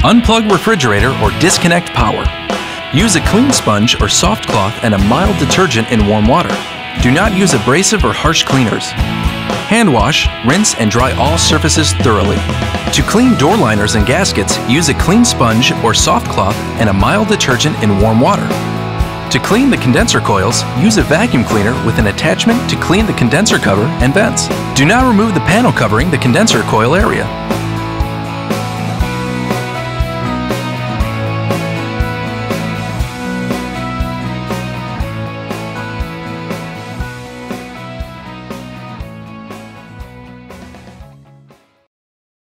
Unplug refrigerator or disconnect power. Use a clean sponge or soft cloth and a mild detergent in warm water. Do not use abrasive or harsh cleaners. Hand wash, rinse, and dry all surfaces thoroughly. To clean door liners and gaskets, use a clean sponge or soft cloth and a mild detergent in warm water. To clean the condenser coils, use a vacuum cleaner with an attachment to clean the condenser cover and vents. Do not remove the panel covering the condenser coil area.